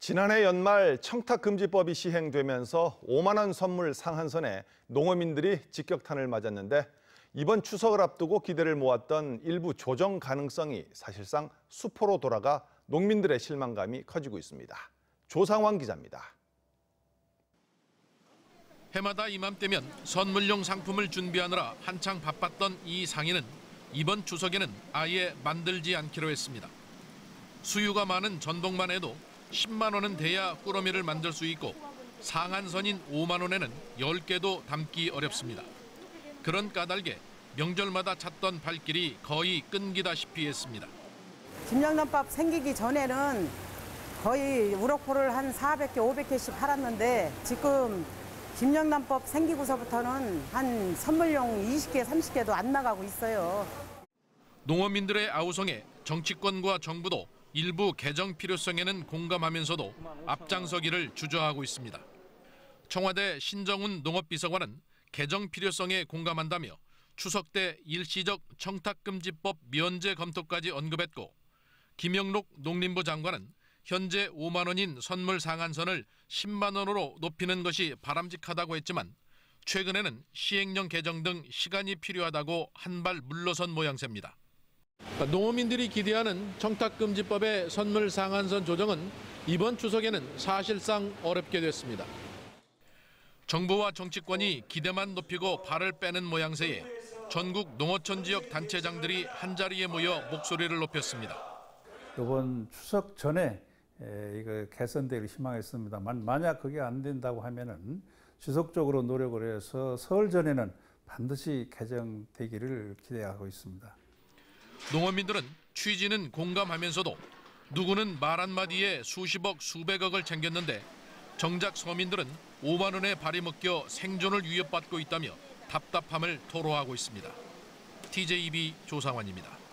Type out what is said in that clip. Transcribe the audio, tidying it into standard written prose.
지난해 연말 청탁금지법이 시행되면서 5만 원 선물 상한선에 농어민들이 직격탄을 맞았는데 이번 추석을 앞두고 기대를 모았던 일부 조정 가능성이 사실상 수포로 돌아가 농민들의 실망감이 커지고 있습니다. 조상환 기자입니다. 해마다 이맘때면 선물용 상품을 준비하느라 한창 바빴던 이 상인은 이번 추석에는 아예 만들지 않기로 했습니다. 수요가 많은 전복만 해도 10만 원은 돼야 꾸러미를 만들 수 있고 상한선인 5만 원에는 10개도 담기 어렵습니다. 그런 까닭에 명절마다 찾던 발길이 거의 끊기다시피 했습니다. 김영란법 생기기 전에는 거의 우럭포를 한 400개, 500개씩 팔았는데 지금 김영란법 생기고서부터는 한 선물용 20개, 30개도 안 나가고 있어요. 농어민들의 아우성에 정치권과 정부도 일부 개정 필요성에는 공감하면서도 앞장서기를 주저하고 있습니다. 청와대 신정훈 농업비서관은 개정 필요성에 공감한다며 추석 때 일시적 청탁금지법 면제 검토까지 언급했고, 김영록 농림부 장관은 현재 5만 원인 선물 상한선을 10만 원으로 높이는 것이 바람직하다고 했지만 최근에는 시행령 개정 등 시간이 필요하다고 한 발 물러선 모양새입니다. 농어민들이 기대하는 청탁금지법의 선물 상한선 조정은 이번 추석에는 사실상 어렵게 됐습니다. 정부와 정치권이 기대만 높이고 발을 빼는 모양새에 전국 농어촌 지역 단체장들이 한자리에 모여 목소리를 높였습니다. 이번 추석 전에 이거 개선되기를 희망했습니다만 만약 그게 안 된다고 하면은 지속적으로 노력을 해서 설 전에는 반드시 개정되기를 기대하고 있습니다. 농어민들은 취지는 공감하면서도 누구는 말 한마디에 수십억, 수백억을 챙겼는데 정작 서민들은 5만 원에 발이 묶여 생존을 위협받고 있다며 답답함을 토로하고 있습니다. TJB 조상환입니다.